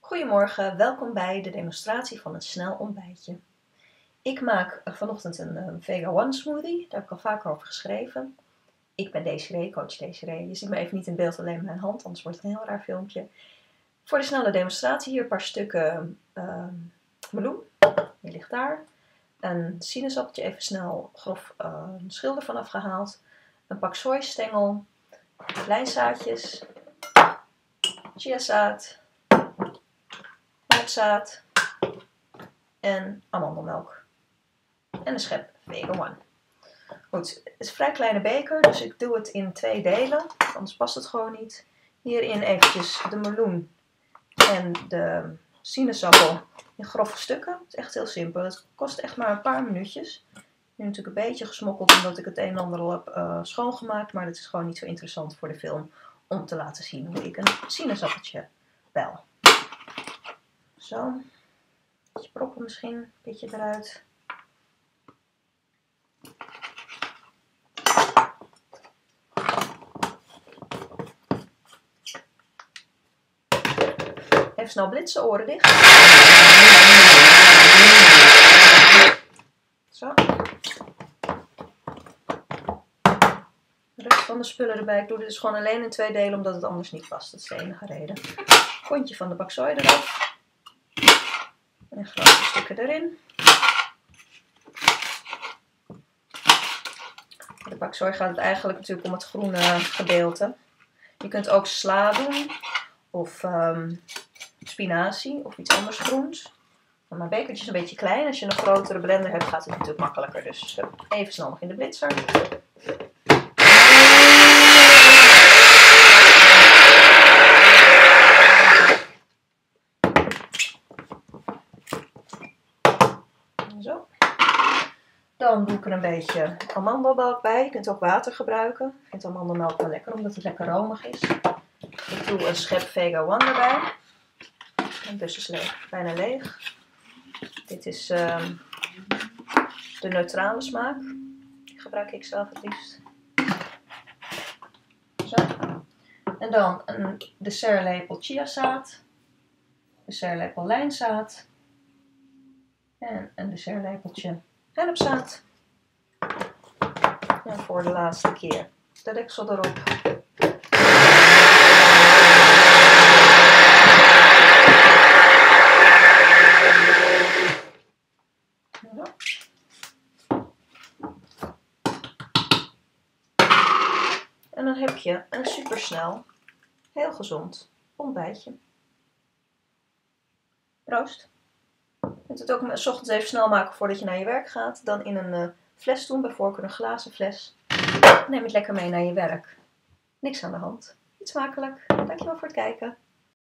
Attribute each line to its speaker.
Speaker 1: Goedemorgen, welkom bij de demonstratie van een snel ontbijtje. Ik maak vanochtend een Vega One smoothie, daar heb ik al vaker over geschreven. Ik ben Desiree, coach Desiree. Je ziet me even niet in beeld, alleen mijn hand, anders wordt het een heel raar filmpje. Voor de snelle demonstratie hier een paar stukken meloen, die ligt daar. Een sinaasappeltje even snel grof een schil ervan afgehaald. Een pak sojastengel, lijnzaadjes, chiazaad, zaad en amandelmelk. En een schep Vega One. Goed, het is een vrij kleine beker, dus ik doe het in 2 delen, anders past het gewoon niet. Hierin eventjes de meloen en de sinaasappel in grove stukken. Het is echt heel simpel, het kost echt maar een paar minuutjes. Nu natuurlijk een beetje gesmokkeld omdat ik het een en ander al heb schoongemaakt, maar het is gewoon niet zo interessant voor de film om te laten zien hoe ik een sinaasappeltje bel. Zo, een beetje proppen misschien, een beetje eruit. Even snel blitsen, oren dicht. Zo. De rest van de spullen erbij. Ik doe dit dus gewoon alleen in 2 delen omdat het anders niet past. Dat is de enige reden. Kontje van de bak soja eraf. En grote stukken erin. De bak soja gaat het eigenlijk natuurlijk om het groene gedeelte. Je kunt ook sla doen. Of spinazie of iets anders groens. Maar mijn bekertje is een beetje klein. Als je een grotere blender hebt gaat het natuurlijk makkelijker. Dus even snel nog in de blitzer. Zo. Dan doe ik er een beetje amandelmelk bij. Je kunt ook water gebruiken. Ik vind amandelmelk wel lekker omdat het lekker romig is. Ik doe een schep Vega One erbij. En dus is bijna leeg. Dit is de neutrale smaak. Die gebruik ik zelf het liefst. Zo. En dan een dessertlepel chiazaad. Dessertlepel lijnzaad. En een dessertlepeltje hennepzaad. En voor de laatste keer de deksel erop. En dan heb je een supersnel, heel gezond ontbijtje. Proost! Je kunt het ook 's ochtends even snel maken voordat je naar je werk gaat. Dan in een fles doen, bij voorkeur een glazen fles. Neem het lekker mee naar je werk. Niks aan de hand. Eet smakelijk. Dankjewel voor het kijken.